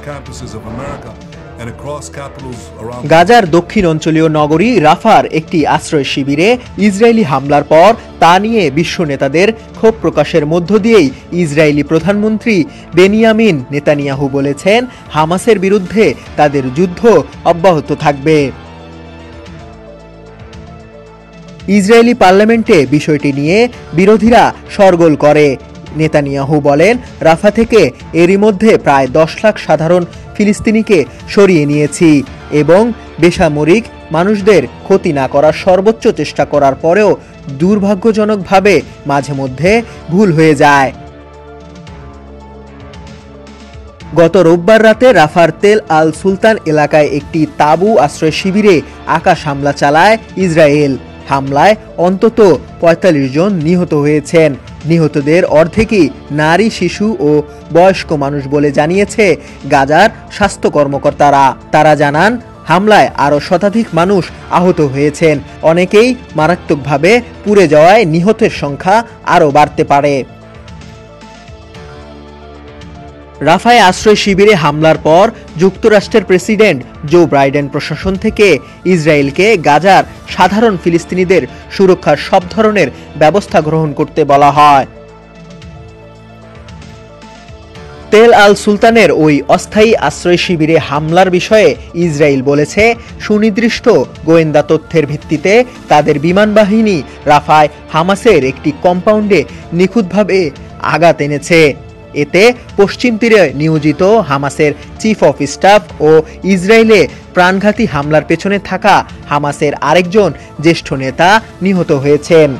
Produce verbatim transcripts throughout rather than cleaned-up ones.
campuses of America and across capitals around. গাজার দক্ষিণ অঞ্চলীয় নগরী রাফার একটি আশ্রয় শিবিরে ইসরায়েলি হামলার পর তা নিয়ে বিশ্ব নেতাদের ক্ষোভ প্রকাশের মধ্য দিয়েই ইসরায়েলি প্রধানমন্ত্রী বেনিয়ামিন নেতানিয়াহু বলেছেন, হামাসের বিরুদ্ধে তাদের যুদ্ধ অব্যাহত থাকবে। ইসরায়েলি পার্লামেন্টে বিষয়টি নিয়ে বিরোধীরা শোরগোল করে। নেতানিয়াহু বলেন, রাফা থেকে এরই মধ্যে প্রায় দশ লাখ সাধারণ ফিলিস্তিনিকে সরিয়ে নিয়েছি এবং বেসামরিক মানুষদের ক্ষতি না করার সর্বোচ্চ চেষ্টা করার পরেও দুর্ভাগ্যজনকভাবে মাঝে মধ্যে ভুল হয়ে যায়। গত রোববার রাতে রাফার তেল আল সুলতান এলাকায় একটি তাঁবু আশ্রয় শিবিরে আকাশ হামলা চালায় ইসরায়েল। হামলায় অন্তত পঁয়তাল্লিশ জন নিহত হয়েছেন। নিহতদের অর্ধেকই নারী, শিশু ও বয়স্ক মানুষ বলে জানিয়েছে গাজার স্বাস্থ্য কর্মকর্তারা। তারা জানান, হামলায় আরও শতাধিক মানুষ আহত হয়েছেন। অনেকেই মারাত্মকভাবে পুড়ে যাওয়ায় নিহতের সংখ্যা আরও বাড়তে পারে। রাফায় আশ্রয় শিবিরে হামলার পর যুক্তরাষ্ট্রের প্রেসিডেন্ট জো বাইডেন প্রশাসন থেকে ইসরায়েলকে গাজার সাধারণ ফিলিস্তিনিদের সুরক্ষার সব ধরনের ব্যবস্থা গ্রহণ করতে বলা হয়। তেল আল সুলতানের ওই অস্থায়ী আশ্রয় শিবিরে হামলার বিষয়ে ইসরায়েল বলেছে, সুনির্দিষ্ট গোয়েন্দা তথ্যের ভিত্তিতে তাদের বিমান বাহিনী রাফায় হামাসের একটি কম্পাউন্ডে নিখুঁতভাবে আঘাত এনেছে। এতে পশ্চিম তীরে নিয়োজিত হামাসের চিফ অফ স্টাফ ও ইসরায়েলে প্রাণঘাতী হামলার পেছনে থাকা হামাসের আরেকজন জ্যেষ্ঠ নেতা নিহত হয়েছেন।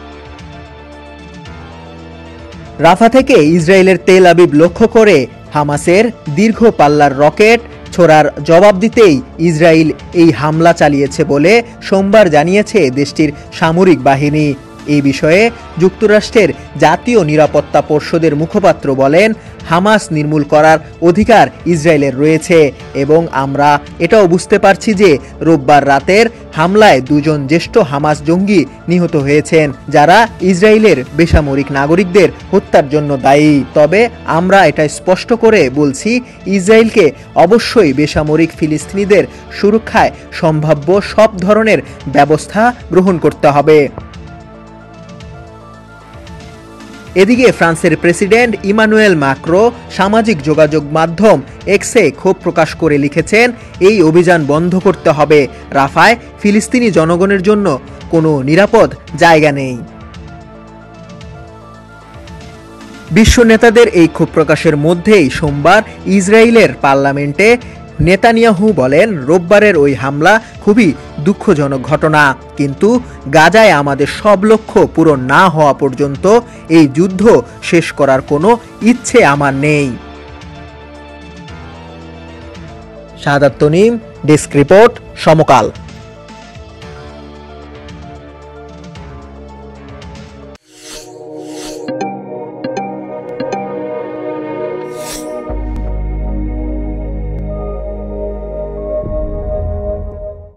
রাফা থেকে ইসরায়েলের তেল আবিব লক্ষ্য করে হামাসের দীর্ঘ পাল্লার রকেট ছোড়ার জবাব দিতেই ইসরায়েল এই হামলা চালিয়েছে বলে সোমবার জানিয়েছে দেশটির সামরিক বাহিনী। এই বিষয়ে যুক্তরাষ্ট্রের জাতীয় নিরাপত্তা পরিষদের মুখপাত্র বলেন, হামাস নির্মূল করার অধিকার ইসরায়েলের রয়েছে এবং আমরা এটাও বুঝতে পারছি যে রোববার রাতের হামলায় দুজন জ্যেষ্ঠ হামাস জঙ্গি নিহত হয়েছেন, যারা ইসরায়েলের বেসামরিক নাগরিকদের হত্যার জন্য দায়ী। তবে আমরা এটা স্পষ্ট করে বলছি, ইসরায়েলকে অবশ্যই বেসামরিক ফিলিস্তিনিদের সুরক্ষায় সম্ভাব্য সব ধরনের ব্যবস্থা গ্রহণ করতে হবে। এদিকে ফ্রান্সের প্রেসিডেন্ট ইমানুয়েল ম্যাক্রো সামাজিক যোগাযোগ মাধ্যম এক্সে ক্ষোভ প্রকাশ করে লিখেছেন, এই অভিযান বন্ধ করতে হবে। রাফায় ফিলিস্তিনি জনগণের জন্য কোনো নিরাপদ জায়গা নেই। বিশ্ব নেতাদের এই ক্ষোভ প্রকাশের মধ্যেই সোমবার ইসরায়েলের পার্লামেন্টে নেতানিয়াহু বলেন, রোববারের ওই হামলা খুবই দুঃখজনক ঘটনা, কিন্তু গাজায় আমাদের সব লক্ষ্য পূরণ না হওয়া পর্যন্ত এই যুদ্ধ শেষ করার কোনো ইচ্ছে আমার নেই। শাহাদাত তনিম, ডেস্ক রিপোর্ট, সমকাল।